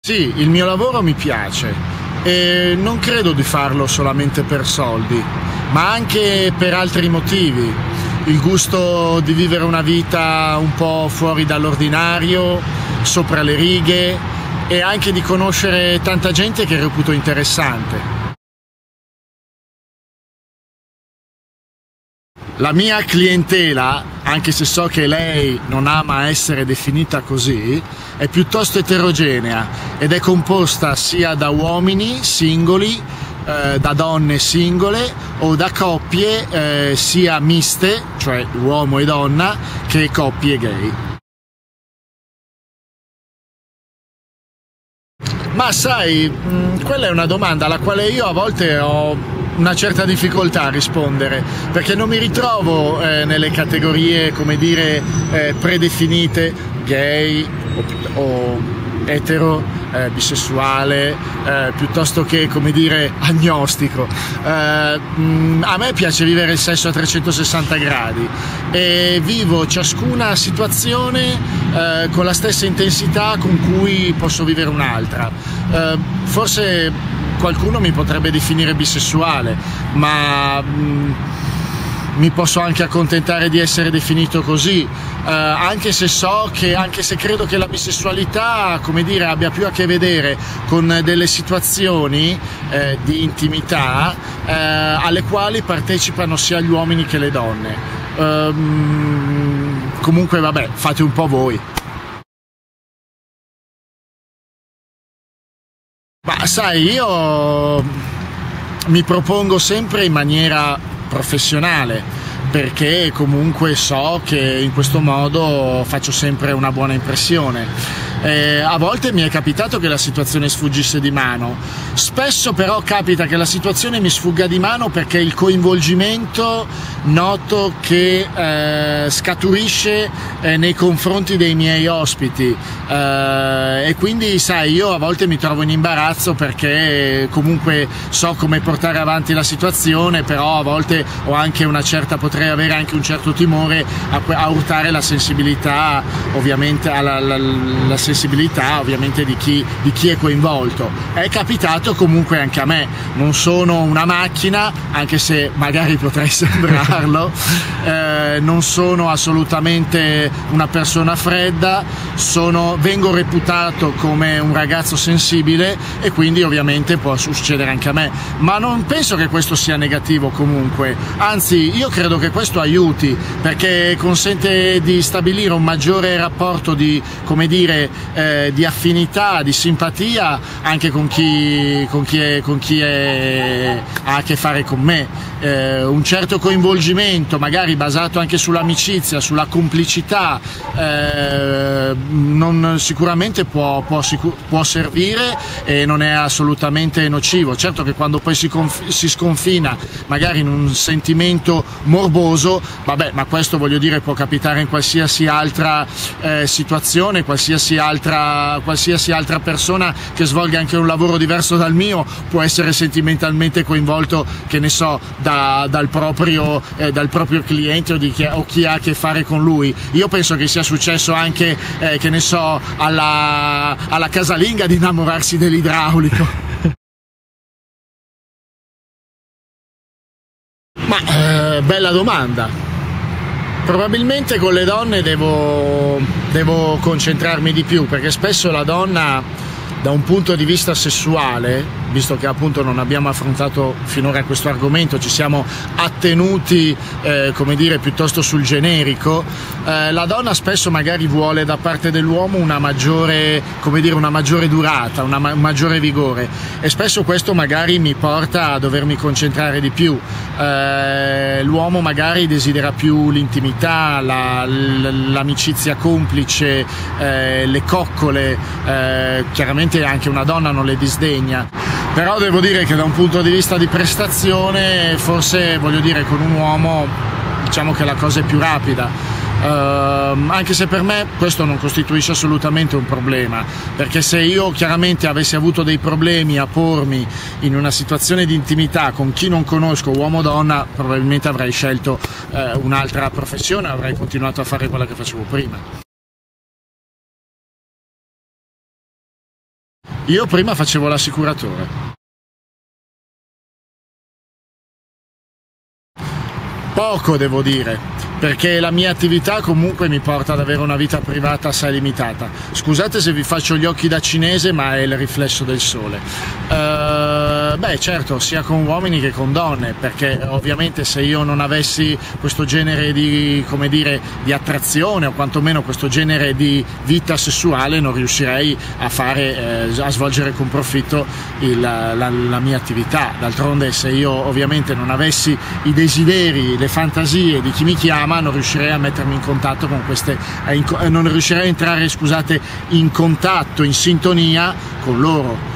Sì, il mio lavoro mi piace e non credo di farlo solamente per soldi, ma anche per altri motivi. Il gusto di vivere una vita un po' fuori dall'ordinario, sopra le righe e anche di conoscere tanta gente che reputo interessante. La mia clientela, anche se so che lei non ama essere definita così, è piuttosto eterogenea ed è composta sia da uomini singoli, da donne singole o da coppie sia miste, cioè uomo e donna, che coppie gay. Ma sai, quella è una domanda alla quale io a volte ho una certa difficoltà a rispondere, perché non mi ritrovo nelle categorie, come dire, predefinite, gay o etero, bisessuale, piuttosto che, come dire, agnostico. A me piace vivere il sesso a 360 gradi e vivo ciascuna situazione con la stessa intensità con cui posso vivere un'altra. Forse qualcuno mi potrebbe definire bisessuale, ma mi posso anche accontentare di essere definito così, anche se credo che la bisessualità, come dire, abbia più a che vedere con delle situazioni di intimità alle quali partecipano sia gli uomini che le donne. Comunque vabbè, fate un po' voi. Ma sai, io mi propongo sempre in maniera professionale, perché comunque so che in questo modo faccio sempre una buona impressione. A volte mi è capitato che la situazione sfuggisse di mano, spesso però capita che la situazione mi sfugga di mano perché il coinvolgimento noto che scaturisce nei confronti dei miei ospiti, e quindi sai, io a volte mi trovo in imbarazzo perché comunque so come portare avanti la situazione, però a volte ho anche potrei avere anche un certo timore a urtare la sensibilità, ovviamente la sensibilità ovviamente di chi è coinvolto. È capitato comunque anche a me, non sono una macchina, anche se magari potrei sembrarlo, non sono assolutamente una persona fredda, vengo reputato come un ragazzo sensibile e quindi ovviamente può succedere anche a me, ma non penso che questo sia negativo comunque, anzi io credo che questo aiuti perché consente di stabilire un maggiore rapporto di, come dire, di affinità, di simpatia anche con chi ha a che fare con me, un certo coinvolgimento magari basato anche sull'amicizia, sulla complicità, sicuramente può servire e non è assolutamente nocivo. Certo che quando poi si sconfina magari in un sentimento morboso, vabbè, ma questo voglio dire può capitare in qualsiasi altra situazione, qualsiasi altra persona che svolga anche un lavoro diverso dal mio può essere sentimentalmente coinvolto, che ne so, dal proprio cliente o chi ha a che fare con lui. Io penso che sia successo anche, che ne so, alla casalinga di innamorarsi dell'idraulico. Ma bella domanda. Probabilmente con le donne devo concentrarmi di più, perché spesso la donna, da un punto di vista sessuale, visto che appunto non abbiamo affrontato finora questo argomento, ci siamo attenuti come dire piuttosto sul generico, la donna spesso magari vuole da parte dell'uomo una maggiore durata, un maggiore vigore, e spesso questo magari mi porta a dovermi concentrare di più. L'uomo magari desidera più l'intimità, l'amicizia complice, le coccole, chiaramente anche una donna non le disdegna, però devo dire che da un punto di vista di prestazione forse, voglio dire, con un uomo diciamo che la cosa è più rapida. Anche se per me questo non costituisce assolutamente un problema, perché se io chiaramente avessi avuto dei problemi a pormi in una situazione di intimità con chi non conosco, uomo o donna, probabilmente avrei scelto un'altra professione, avrei continuato a fare quella che facevo prima. Io prima facevo l'assicuratore. Poco, devo dire, perché la mia attività comunque mi porta ad avere una vita privata assai limitata. Scusate se vi faccio gli occhi da cinese, ma è il riflesso del sole. Beh, certo, sia con uomini che con donne, perché ovviamente se io non avessi questo genere di, come dire, di attrazione, o quantomeno questo genere di vita sessuale, non riuscirei a svolgere con profitto la mia attività. D'altronde, se io ovviamente non avessi i desideri, le fantasie di chi mi chiama, non riuscirei a mettermi in contatto con queste, non riuscirei a entrare, scusate, in contatto, in sintonia con loro.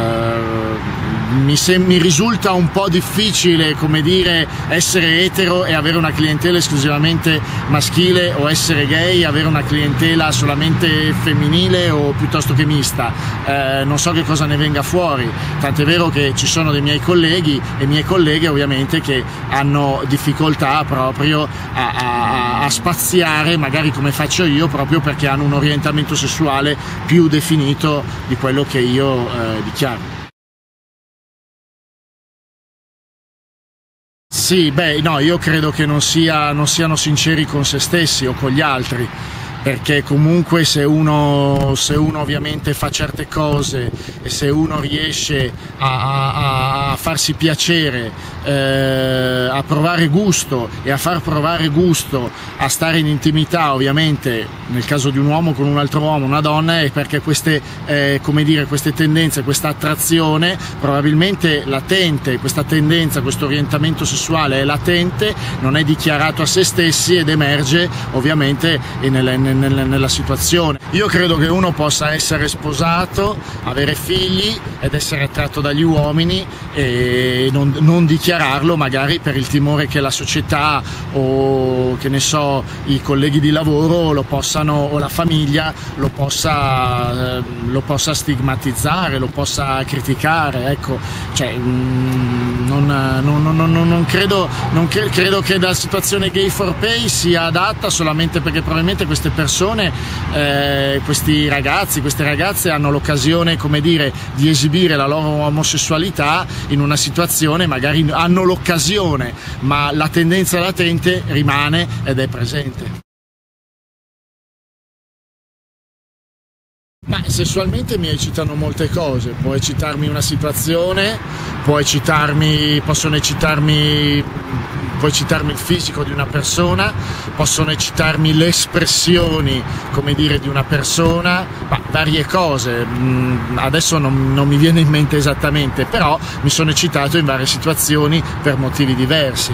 Mi risulta un po' difficile, come dire, essere etero e avere una clientela esclusivamente maschile, o essere gay e avere una clientela solamente femminile o piuttosto che mista. Non so che cosa ne venga fuori, tant'è vero che ci sono dei miei colleghi e mie colleghe ovviamente che hanno difficoltà proprio a spaziare, magari come faccio io, proprio perché hanno un orientamento sessuale più definito di quello che io dichiaro. Sì, beh, no, io credo che non siano sinceri con se stessi o con gli altri, perché comunque se uno ovviamente fa certe cose e se uno riesce a farsi piacere, a provare gusto e a far provare gusto a stare in intimità, ovviamente nel caso di un uomo con un altro uomo, una donna, è perché queste tendenze, questa attrazione probabilmente latente, questa tendenza, questo orientamento sessuale è latente, non è dichiarato a se stessi ed emerge ovviamente nella situazione. Io credo che uno possa essere sposato, avere figli ed essere attratto dagli uomini e non dichiararlo, magari per il timore che la società o che ne so i colleghi di lavoro o la famiglia lo possa stigmatizzare, lo possa criticare, ecco, cioè credo che la situazione Gay for Pay sia adatta solamente perché probabilmente queste persone, questi ragazzi, queste ragazze hanno l'occasione, come dire, di esibire la loro omosessualità in una situazione, magari hanno l'occasione, ma la tendenza latente rimane ed è presente. Ma sessualmente mi eccitano molte cose, può eccitarmi una situazione, può eccitarmi il fisico di una persona, possono eccitarmi le espressioni, come dire, di una persona, varie cose, adesso non mi viene in mente esattamente, però mi sono eccitato in varie situazioni per motivi diversi.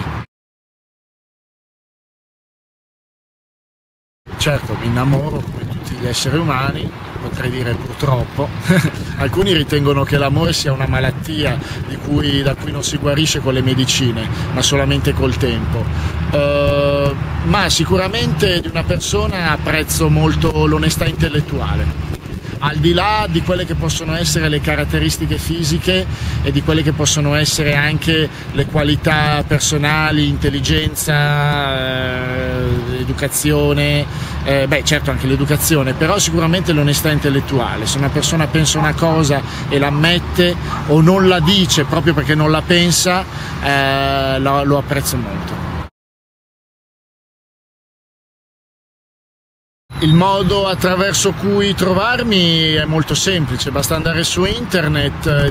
Certo, mi innamoro come tutti gli esseri umani, potrei dire purtroppo. Alcuni ritengono che l'amore sia una malattia da cui non si guarisce con le medicine, ma solamente col tempo. Ma sicuramente di una persona apprezzo molto l'onestà intellettuale. Al di là di quelle che possono essere le caratteristiche fisiche e di quelle che possono essere anche le qualità personali, intelligenza, educazione, certo anche l'educazione, però sicuramente l'onestà intellettuale. Se una persona pensa una cosa e l'ammette o non la dice proprio perché non la pensa, lo apprezzo molto. Il modo attraverso cui trovarmi è molto semplice, basta andare su internet,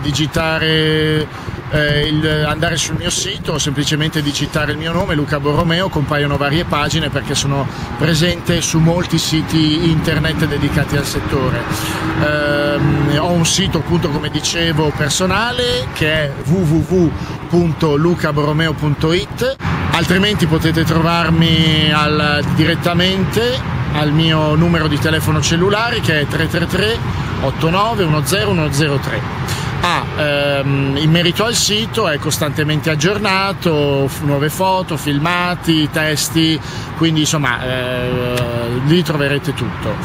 andare sul mio sito o semplicemente digitare il mio nome, Luca Borromeo, compaiono varie pagine perché sono presente su molti siti internet dedicati al settore. Ho un sito, appunto, come dicevo, personale, che è www.lucaborromeo.it, altrimenti potete trovarmi direttamente al mio numero di telefono cellulare, che è 333 89 10 103. In merito al sito, è costantemente aggiornato, nuove foto, filmati, testi, quindi insomma lì troverete tutto.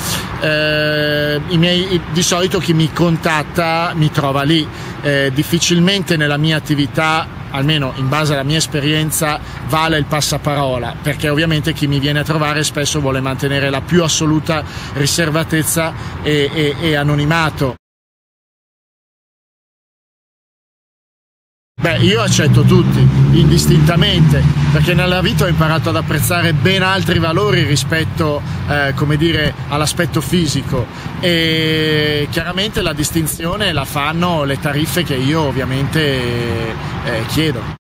Di solito chi mi contatta mi trova lì, difficilmente nella mia attività, almeno in base alla mia esperienza, vale il passaparola, perché ovviamente chi mi viene a trovare spesso vuole mantenere la più assoluta riservatezza e anonimato. Beh, io accetto tutti, indistintamente, perché nella vita ho imparato ad apprezzare ben altri valori rispetto, come dire, all'aspetto fisico, e chiaramente la distinzione la fanno le tariffe che io ovviamente chiedo.